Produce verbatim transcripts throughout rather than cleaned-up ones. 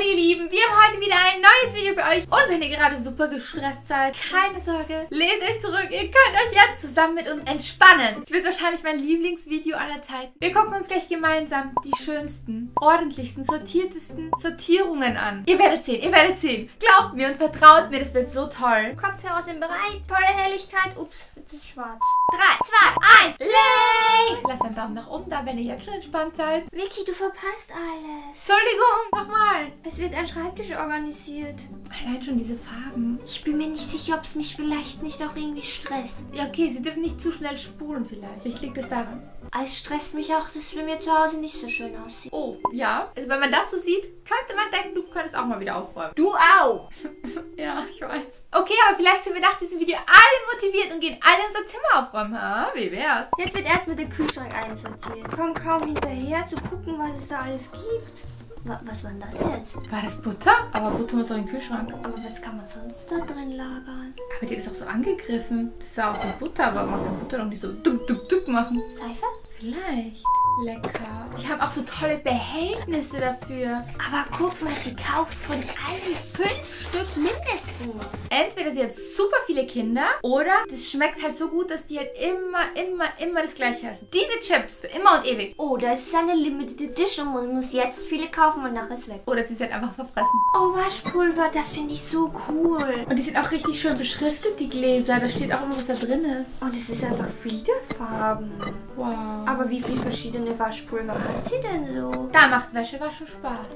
ihr Lieben, wir haben heute wieder ein neues Video für euch. Und wenn ihr gerade super gestresst seid, keine Sorge, lehnt euch zurück. Ihr könnt euch jetzt zusammen mit uns entspannen. Es wird wahrscheinlich mein Lieblingsvideo aller Zeiten. Wir gucken uns gleich gemeinsam die schönsten, ordentlichsten, sortiertesten Sortierungen an. Ihr werdet sehen, ihr werdet sehen. Glaubt mir und vertraut mir, das wird so toll. Kopfhörer sind bereit. Volle Helligkeit. Ups, jetzt ist schwarz. drei, zwei, eins, Lay! Lasst einen Daumen nach oben da, wenn ihr jetzt schon entspannt seid. Vicky, du verpasst alles. Entschuldigung, nochmal. Es wird ein Schreibtisch organisiert. Allein schon diese Farben. Ich bin mir nicht sicher, ob es mich vielleicht nicht auch irgendwie stresst. Ja, okay, sie dürfen nicht zu schnell spulen vielleicht. Vielleicht liegt es daran. Es stresst mich auch, dass es für mir zu Hause nicht so schön aussieht. Oh, ja. Also wenn man das so sieht, könnte man denken, du könntest auch mal wieder aufräumen. Du auch. Ja, ich weiß. Okay, aber vielleicht sind wir nach diesem Video alle motiviert und gehen alle unser Zimmer aufräumen. Ha? Wie wär's? Jetzt wird erstmal der Kühlschrank einsortiert. Komm kaum hinterher zu gucken, was es da alles gibt. Was, was war denn das jetzt? War das Butter? Aber Butter muss doch in den Kühlschrank. Aber was kann man sonst da drin lagern? Aber die ist auch so angegriffen. Das sah aus wie Butter, aber man kann Butter doch nicht so duck, duck, duck machen. Seife? Vielleicht. Lecker. Die haben auch so tolle Behältnisse dafür. Aber guck mal, sie kauft von allen fünf Stück mindestens. Entweder sie hat super viele Kinder oder das schmeckt halt so gut, dass die halt immer, immer, immer das Gleiche essen. Diese Chips, für immer und ewig. Oder es ist eine Limited Edition und man muss jetzt viele kaufen und nachher ist weg. Oder sie ist halt einfach verfressen. Oh, Waschpulver, das finde ich so cool. Und die sind auch richtig schön beschriftet, die Gläser. Da steht auch immer, was da drin ist. Und es ist einfach Fliederfarben. Wow. Aber wie viele verschiedene Waschpulver hat sie denn so? Da macht Wäschewaschen Spaß.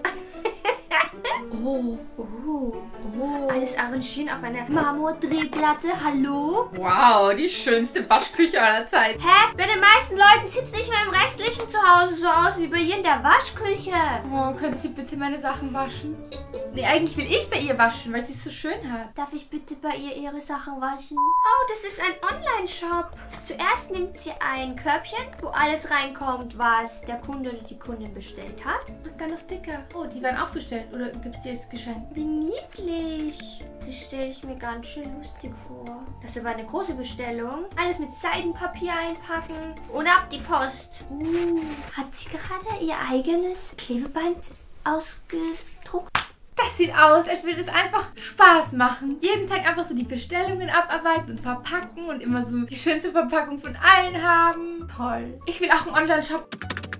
Oh. Oh. Oh. Alles arrangieren auf einer Marmordrehplatte. Hallo? Wow, die schönste Waschküche aller Zeiten. Hä? Bei den meisten Leuten sieht es nicht mehr im restlichen Zuhause so aus wie bei ihr in der Waschküche. Oh, könnte sie bitte meine Sachen waschen? Nee, eigentlich will ich bei ihr waschen, weil sie es so schön hat. Darf ich bitte bei ihr ihre Sachen waschen? Oh, das ist ein Online-Shop. Zuerst nimmt sie ein Körbchen, wo alles reinkommt, was der Kunde oder die Kundin bestellt hat. Und dann noch Sticker. Oh, die werden auch bestellt. Oder gibt es dir als Geschenk? Wie niedlich. Das stelle ich mir ganz schön lustig vor. Das ist aber eine große Bestellung. Alles mit Seidenpapier einpacken und ab die Post. Uh, hat sie gerade ihr eigenes Klebeband ausgedruckt? Das sieht aus, als würde es einfach Spaß machen. Jeden Tag einfach so die Bestellungen abarbeiten und verpacken und immer so die schönste Verpackung von allen haben. Toll. Ich will auch einen Online-Shop.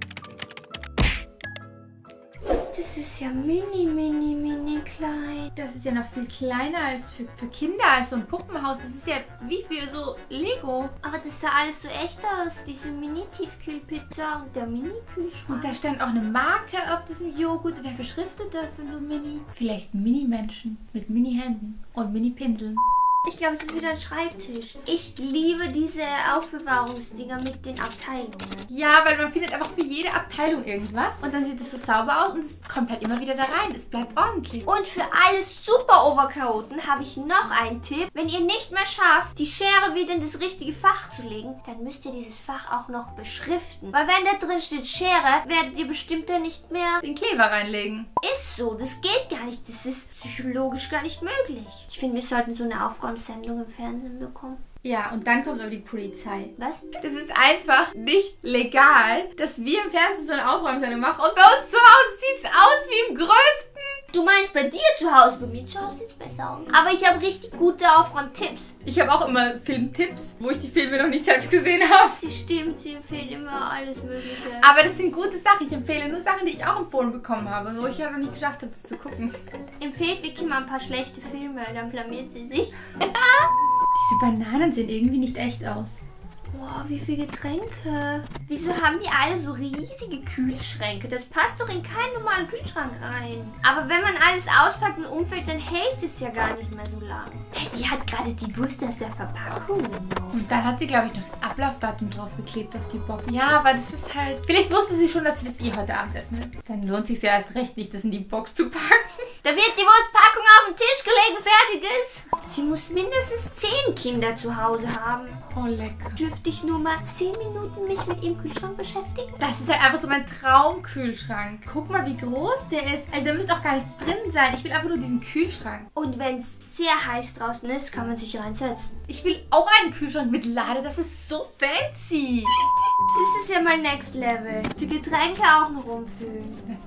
Das ist ja mini, mini, mini klein. Das ist ja noch viel kleiner als für, für Kinder, als so ein Puppenhaus. Das ist ja wie für so Lego. Aber das sah alles so echt aus. Diese Mini-Tiefkühlpizza und der Mini-Kühlschrank. Und da stand auch eine Marke auf diesem Joghurt. Wer beschriftet das denn so mini? Vielleicht Mini-Menschen mit Mini-Händen und Mini-Pinseln. Ich glaube, es ist wieder ein Schreibtisch. Ich liebe diese Aufbewahrungsdinger mit den Abteilungen. Ja, weil man findet einfach für jede Abteilung irgendwas. Und dann sieht es so sauber aus und es kommt halt immer wieder da rein. Es bleibt ordentlich. Und für alle Super-Overchaoten habe ich noch einen Tipp. Wenn ihr nicht mehr schafft, die Schere wieder in das richtige Fach zu legen, dann müsst ihr dieses Fach auch noch beschriften. Weil wenn da drin steht Schere, werdet ihr bestimmt dann nicht mehr den Kleber reinlegen. Ist so, das geht gar nicht. Das ist psychologisch gar nicht möglich. Ich finde, wir sollten so eine Aufräumsendung im Fernsehen bekommen. Ja, und dann kommt aber die Polizei. Was? Das ist einfach nicht legal, dass wir im Fernsehen so eine Aufräumsendung machen. Und bei uns zu Hause sieht es aus wie im größten. Du meinst bei dir zu Hause? Bei mir zu Hause sieht es besser aus. Aber ich habe richtig gute Aufräumtipps. Ich habe auch immer Filmtipps, wo ich die Filme noch nicht selbst gesehen habe. Das stimmt, sie empfehlen immer alles Mögliche. Aber das sind gute Sachen. Ich empfehle nur Sachen, die ich auch empfohlen bekommen habe, wo ich ja noch nicht geschafft habe, das zu gucken. Empfehlt Vicky mal ein paar schlechte Filme, dann blamiert sie sich. Diese Bananen sehen irgendwie nicht echt aus. Boah, wie viele Getränke. Wieso haben die alle so riesige Kühlschränke? Das passt doch in keinen normalen Kühlschrank rein. Aber wenn man alles auspackt und umfällt, dann hält es ja gar nicht mehr so lang. Die hat gerade die Wurst aus der Verpackung genommen. Und dann hat sie, glaube ich, noch das Ablaufdatum drauf geklebt auf die Box. Ja, aber das ist halt... Vielleicht wusste sie schon, dass sie das eh heute Abend essen will. Dann lohnt es sich ja erst recht nicht, das in die Box zu packen. Da wird die Wurstpackung auf den Tisch gelegt, fertig ist. Sie muss mindestens zehn Kinder zu Hause haben. Oh, lecker. Dürfte ich nur mal zehn Minuten mich mit ihrem Kühlschrank beschäftigen? Das ist halt einfach so mein Traumkühlschrank. Guck mal, wie groß der ist. Also da müsste auch gar nichts drin sein. Ich will einfach nur diesen Kühlschrank. Und wenn es sehr heiß draußen ist, kann man sich reinsetzen. Ich will auch einen Kühlschrank mit Lade. Das ist so fancy. Das ist ja mal Next Level. Die Getränke auch noch rumfüllen.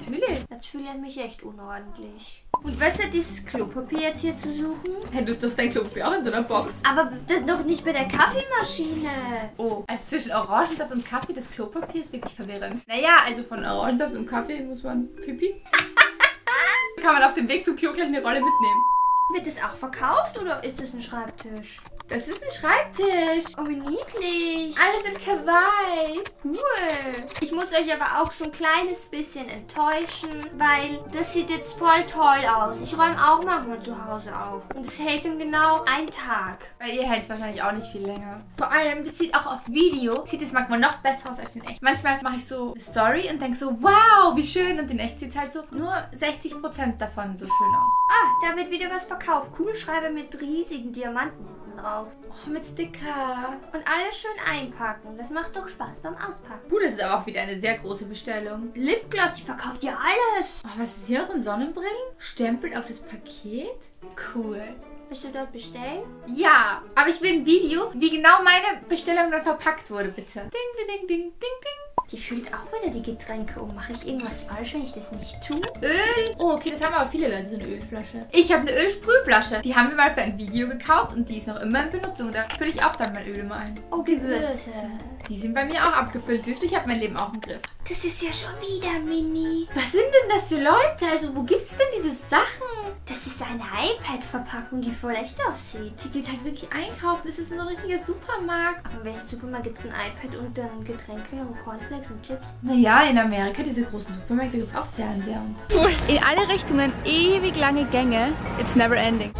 Natürlich. Jetzt fühle ich mich echt unordentlich. Und was hat dieses Klopapier jetzt hier zu suchen? Hey, du hast doch dein Klopapier auch in so einer Box. Aber das doch nicht bei der Kaffeemaschine. Oh, also zwischen Orangensaft und Kaffee, das Klopapier ist wirklich verwirrend. Naja, also von Orangensaft und Kaffee muss man Pipi. Kann man auf dem Weg zum Klo gleich eine Rolle mitnehmen. Wird das auch verkauft oder ist das ein Schreibtisch? Das ist ein Schreibtisch. Oh, wie niedlich. Alles in Kawaii. Cool. Ich muss euch aber auch so ein kleines bisschen enttäuschen, weil das sieht jetzt voll toll aus. Ich räume auch manchmal zu Hause auf. Und es hält dann genau einen Tag. Bei ihr hält es wahrscheinlich auch nicht viel länger. Vor allem, das sieht auch auf Video, sieht es manchmal noch besser aus als in echt. Manchmal mache ich so eine Story und denke so, wow, wie schön. Und in echt sieht es halt so nur sechzig Prozent davon so schön aus. Ah, da wird wieder was verkauft. Kugelschreiber mit riesigen Diamanten hinten drauf. Oh, mit Sticker. Und alles schön einpacken. Das macht doch Spaß beim Auspacken. Gut, das ist aber auch wieder eine sehr große Bestellung. Lipgloss, die verkauft ja alles. Oh, was ist hier noch in Sonnenbrillen? Stempelt auf das Paket? Cool. Willst du dort bestellen? Ja, aber ich will ein Video, wie genau meine Bestellung dann verpackt wurde, bitte. Ding, ding, ding, ding, ding, ding. Die füllt auch wieder die Getränke um. Mache ich irgendwas falsch, wenn ich das nicht tue? Öl. Oh, okay, das haben aber viele Leute, so eine Ölflasche. Ich habe eine Ölsprühflasche. Die haben wir mal für ein Video gekauft und die ist noch immer in Benutzung. Da fülle ich auch dann mein Öl immer ein. Oh, Gewürze. Die sind bei mir auch abgefüllt. Siehst du, ich habe mein Leben auch im Griff. Das ist ja schon wieder Mini. Was sind denn das für Leute? Also, wo gibt's denn diese Sachen? Das ist eine iPad-Verpackung, die voll echt aussieht. Die geht halt wirklich einkaufen. Das ist so ein richtiger Supermarkt. Aber in welchem Supermarkt gibt es ein iPad und dann Getränke und Cornflakes und Chips? Naja, in Amerika, diese großen Supermärkte, gibt es auch Fernseher. Und in alle Richtungen ewig lange Gänge. It's never ending.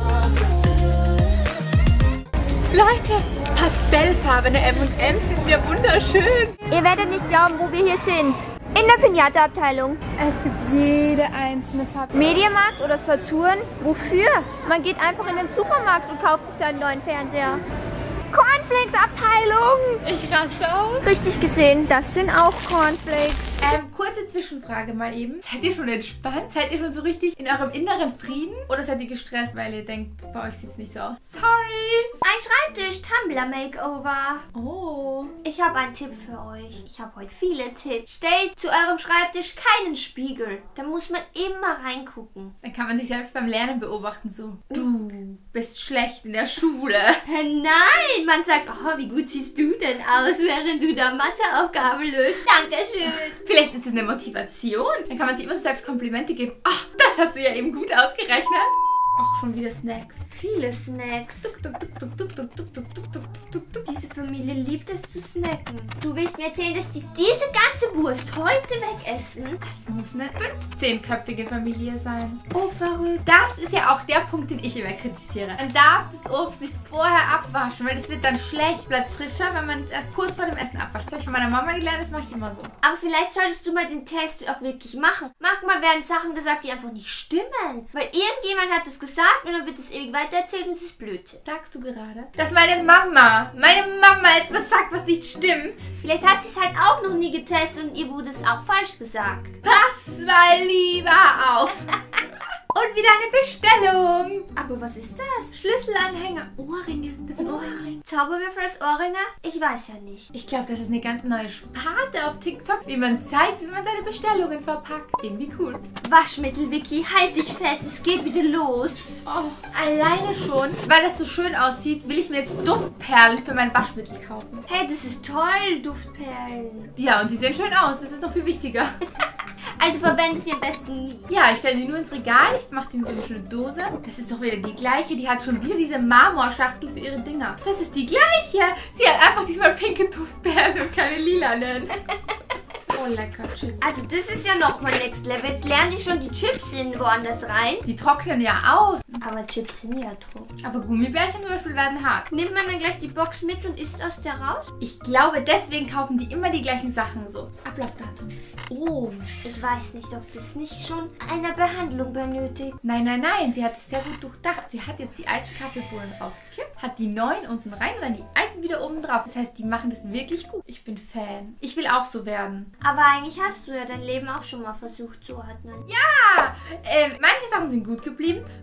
Leute, pastellfarbene M und M's, die sind ja wunderschön. Ihr werdet nicht glauben, wo wir hier sind. In der Pinata-Abteilung. Es gibt jede einzelne Farbe. Mediamarkt oder Saturn? Wofür? Man geht einfach in den Supermarkt und kauft sich seinen neuen Fernseher. Cornflakes-Abteilung! Ich raste aus. Richtig gesehen, das sind auch Cornflakes. Ähm, kurze Zwischenfrage mal eben. Seid ihr schon entspannt? Seid ihr schon so richtig in eurem inneren Frieden? Oder seid ihr gestresst, weil ihr denkt, bei euch sieht es nicht so aus? Sorry! Ein Schreibtisch, Tumblr Makeover. Oh. Ich habe einen Tipp für euch. Ich habe heute viele Tipps. Stellt zu eurem Schreibtisch keinen Spiegel. Da muss man immer reingucken. Dann kann man sich selbst beim Lernen beobachten, so. Du bist schlecht in der Schule. Nein, man sagt, oh, wie gut siehst du denn aus, während du da Matheaufgaben löst. Dankeschön. Vielleicht ist es eine Motivation. Dann kann man sich immer so selbst Komplimente geben. Ach, das hast du ja eben gut ausgerechnet. Ach, schon wieder Snacks. Viele Snacks. Tuk, tuk, tuk, tuk, tuk, tuk, tuk, tuk, tuk, tuk, tuk, tuk. Diese Familie liebt es zu snacken. Du willst mir erzählen, dass die diese ganze Wurst heute wegessen? Das muss eine fünfzehnköpfige Familie sein. Oh, verrückt. Das ist ja auch der Punkt, den ich immer kritisiere. Man darf das Obst nicht vorher abwaschen, weil es wird dann schlecht, bleibt frischer, wenn man es erst kurz vor dem Essen abwascht. Das habe ich von meiner Mama gelernt, das mache ich immer so. Aber vielleicht solltest du mal den Test auch wirklich machen. Manchmal werden Sachen gesagt, die einfach nicht stimmen. Weil irgendjemand hat es gesagt und dann wird es ewig weitererzählt und es ist Blödsinn. Sagst du gerade? Dass meine Mama, meine Mama etwas sagt, was nicht stimmt. Vielleicht hat sie es halt auch noch nie getestet und ihr wurde es auch falsch gesagt. Pass mal lieber auf. Und wieder eine Bestellung. Aber was ist das? Schlüsselanhänger. Ohrringe. Das sind Ohrringe. Zauberwürfel als Ohrringe? Ich weiß ja nicht. Ich glaube, das ist eine ganz neue Sparte auf TikTok, wie man zeigt, wie man seine Bestellungen verpackt. Irgendwie cool. Waschmittel, Vicky, halt dich fest. Es geht wieder los. Oh, alleine schon, weil das so schön aussieht, will ich mir jetzt Duftperlen für mein Waschmittel kaufen. Hey, das ist toll, Duftperlen. Ja, und die sehen schön aus. Das ist noch viel wichtiger. Also verwende sie am besten nie. Ja, ich stelle die nur ins Regal. Ich mache die in so eine schöne Dose. Das ist doch wieder die gleiche. Die hat schon wieder diese Marmorschachtel für ihre Dinger. Das ist die gleiche. Sie hat einfach diesmal pinke Duftperlen und keine lilanen. Oh, lecker Chips. Also das ist ja nochmal Next Level. Jetzt lernen die schon die Chips in woanders rein. Die trocknen ja aus. Aber Chips sind ja trocken. Aber Gummibärchen zum Beispiel werden hart. Nimmt man dann gleich die Box mit und isst aus der raus? Ich glaube, deswegen kaufen die immer die gleichen Sachen so. Ablaufdatum. Oh. Ich weiß nicht, ob das nicht schon eine Behandlung benötigt. Nein, nein, nein. Sie hat es sehr gut durchdacht. Sie hat jetzt die alten Kaffeebohnen rausgekippt, hat die neuen unten rein und dann die alten wieder oben drauf. Das heißt, die machen das wirklich gut. Ich bin Fan. Ich will auch so werden. Aber eigentlich hast du ja dein Leben auch schon mal versucht zu ordnen. Ja! Ähm, manche Sachen sind gut geblieben. Ihr könnt ja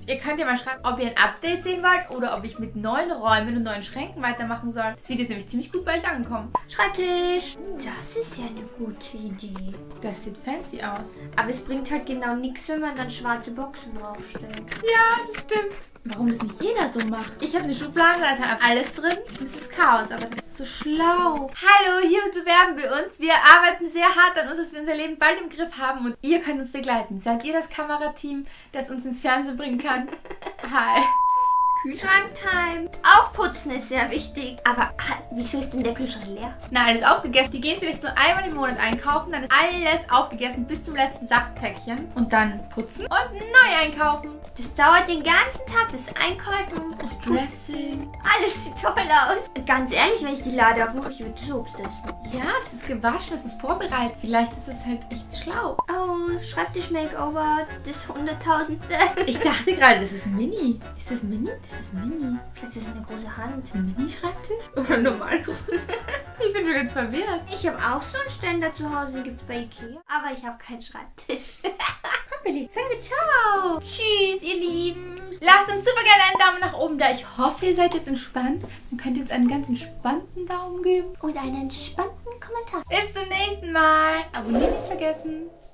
mal schreiben, ob ihr ein Update sehen wollt oder ob ich mit neuen Räumen und neuen Schränken weitermachen soll. Das Video ist nämlich ziemlich gut bei euch angekommen. Schreibtisch. Das ist ja eine gute Idee. Das sieht fancy aus. Aber es bringt halt genau nichts, wenn man dann schwarze Boxen draufstellt. Ja, das stimmt. Warum das nicht jeder so macht? Ich habe eine Schublade, da ist halt alles drin. Das ist Chaos, aber das ist so schlau. Hallo, hiermit bewerben wir uns. Wir arbeiten sehr hart an uns, dass wir unser Leben bald im Griff haben und ihr könnt uns begleiten. Seid ihr das Kamerateam, das uns ins Fernsehen bringen kann? Hi. Kühlschrank-Time. Auch putzen ist sehr wichtig. Aber ah, wieso ist denn der Kühlschrank leer? Na, alles aufgegessen. Wir gehen vielleicht nur einmal im Monat einkaufen, dann ist alles aufgegessen bis zum letzten Saftpäckchen. Und dann putzen und neu einkaufen. Das dauert den ganzen Tag, das Einkaufen, das Dressing. Alles sieht toll aus. Ganz ehrlich, wenn ich die Lade aufmache, ich würde das Obst essen. Ja, das ist gewaschen, das ist vorbereitet. Vielleicht ist das halt echt schlau. Oh, Schreibtisch-Makeover, das hunderttausendste. Ich dachte gerade, das ist Mini. Ist das Mini? Das ist Mini. Vielleicht ist es eine große Hand. Ein Mini-Schreibtisch? Oder normal groß? Ich bin schon ganz verwirrt. Ich habe auch so einen Ständer zu Hause, den gibt es bei Ikea. Aber ich habe keinen Schreibtisch. Komm, Billy, sagen wir ciao. Tschüss, ihr Lieben. Lasst uns super gerne einen Daumen nach oben da. Ich hoffe, ihr seid jetzt entspannt. Dann könnt ihr uns einen ganz entspannten Daumen geben. Und einen entspannten Kommentar. Bis zum nächsten Mal. Abonnieren nicht vergessen.